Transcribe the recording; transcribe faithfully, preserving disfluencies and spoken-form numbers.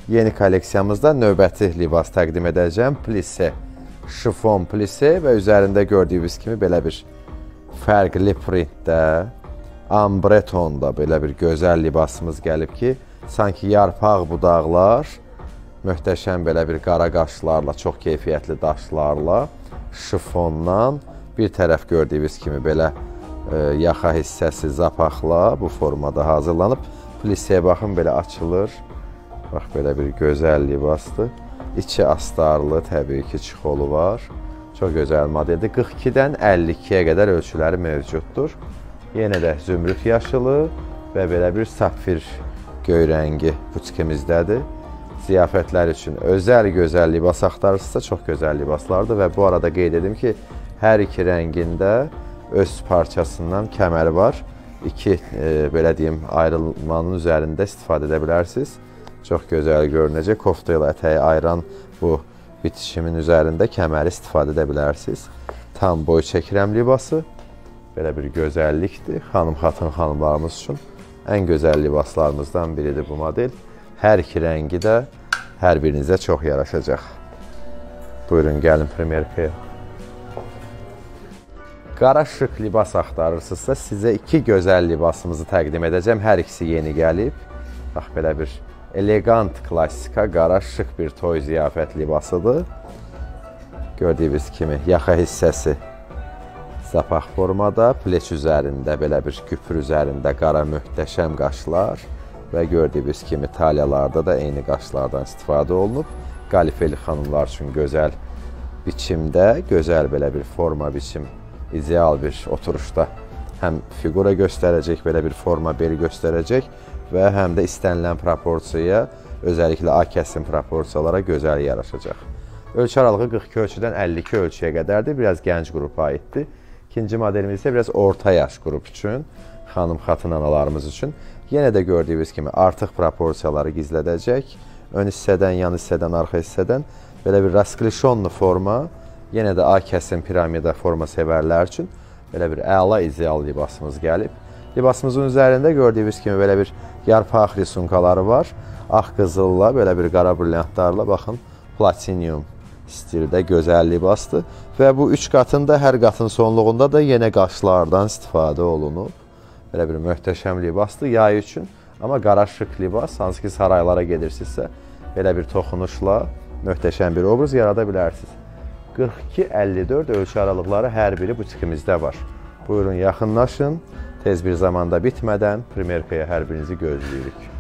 yeni kolleksiyamızda növbəti libas təqdim edəcəm. Plise, şifon plise və üzərində gördüyünüz kimi belə bir fərqli printdə, ambre tonda belə bir gözəl libasımız gəlib ki, sanki yarpaq budaqlar, möhtəşəm belə bir qara qaşlarla, çox keyfiyyətli daşlarla, şifondan, bir tərəf gördüyünüz kimi belə e, yaxa hissəsi zapaqla bu formada hazırlanıb. Pliseye baxın, belə açılır. Bax, belə bir gözəl libasdır. İçi astarlı, təbii ki, çixolu var. Çox gözəl modeldir. qırx ikidən əlli ikiyə qədər ölçüləri mövcuddur. Yenə də zümrüd yaşılı və belə bir sapfir göy rəngi butikimizdədir. Ziyafətlər üçün özəl gözəl libas axtarırsınızsa çox gözəl libaslardır və bu arada qeyd edim ki, hər iki rəngində öz parçasından kəməri var. İki, e, belə deyim, ayrılmanın üzərində istifadə edə bilərsiniz. Çox gözəl görünəcək. Kofta ilə ətəyi ayıran bu bitişimin üzərində kəməri istifadə edə bilərsiniz. Tam boy çəkirəm libası. Belə bir gözəllikdir. Xanım xatın xanımlarımız üçün ən gözəl libaslarımızdan biridir bu model. Hər iki rəngi də hər birinizə çox yaraşacaq. Buyurun, gəlin primerkaya. Qara şık libas axtarırsınızsa, sizə iki gözəl libasımızı təqdim edəcəm. Hər ikisi yeni gəlib. Bax, belə bir elegant klassika, qara şık bir toy ziyafət libasıdır. Gördüyünüz kimi yaxa hissəsi zapaq formada, pleç üzərində belə bir küpür üzərində qara möhtəşəm qaşlar və gördüyünüz kimi talyalarda da eyni qaşlardan istifadə olunub. Qalifeli xanımlar üçün gözəl biçimdə, gözəl belə bir forma biçim, ideal bir oturuşda həm figura göstərəcək, belə bir forma beli göstərəcək və həm də istənilən proporsiyaya, özəlliklə A kəsim proporsiyalara gözəl yaraşacaq. Ölçü aralığı qırx iki ölçüdən əlli iki ölçüyə qədərdir, biraz gənc qrupa aiddir. İkinci modelimiz isə biraz orta yaş qrup üçün, xanım xatın analarımız üçün. Yenə də gördüyünüz kimi artıq proporsiyaları gizlədəcək. Ön hissədən, yan hissədən, arxa hissədən belə bir rasklişonlu forma, yenə də A kəsim piramida forma sevərlər üçün belə bir əla ideal libasımız gəlib. Libasımızın üzərində gördüyünüz kimi belə bir yarpaq risunkaları var. Ağ qızılla, belə bir qara brilliantlarla, baxın, platinium stildə gözəl libasdır. Və bu üç qatında, hər qatın sonluğunda da yenə qaşlardan istifadə olunub. Belə bir möhtəşəm libasdır yay üçün. Amma qara şık libas, hansı ki saraylara gedirsinizsə, belə bir toxunuşla möhtəşəm bir obraz yarada bilərsiniz. qırx iki əlli dörd ölçü aralıqları hər biri butikimizdə var. Buyurun, yaxınlaşın. Tez bir zamanda bitmədən primerkaya hər birinizi gözləyirik.